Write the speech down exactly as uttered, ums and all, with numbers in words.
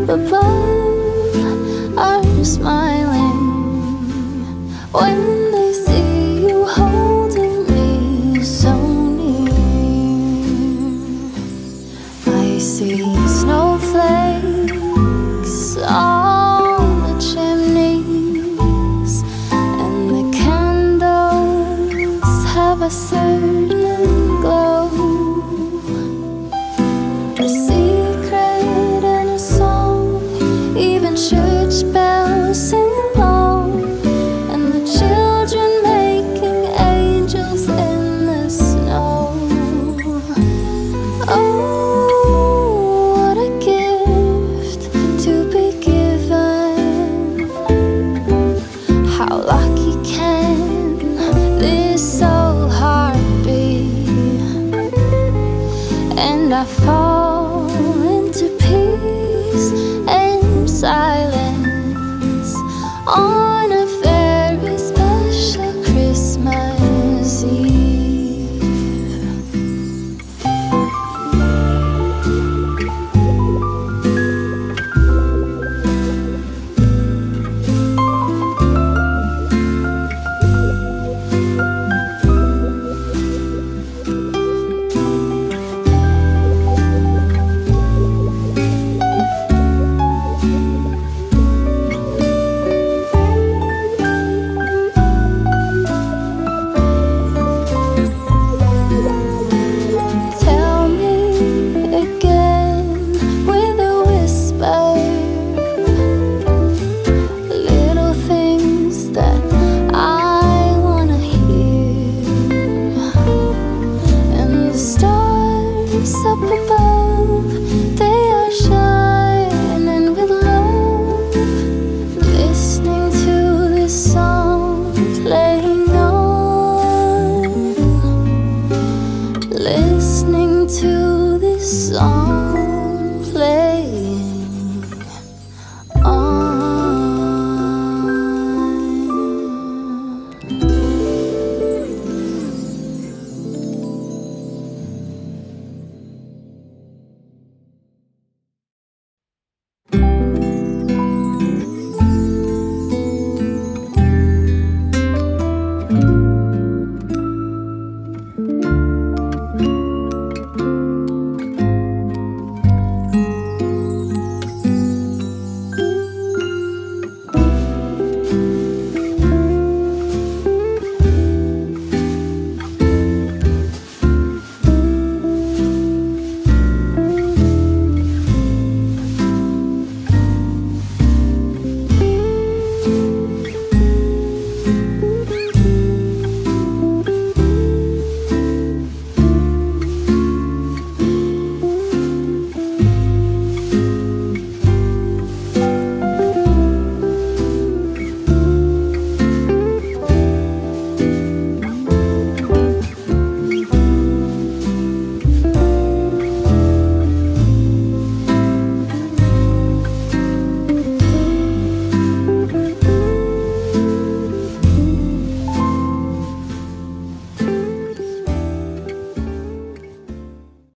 above are smiling when they see you holding me so near. I see snowflakes on the chimneys, and the candles have a certain glow. A secret and a song, even church bells sing along, and the children making angels in the snow. Oh, what a gift to be given. How lucky can this old heart be? And I fall into peace and silence on a very special Christmas Eve. Tell me again with a whisper, little things that I wanna hear. And the stars up above, they are shining with love, listening to this song playing on, listening to this song.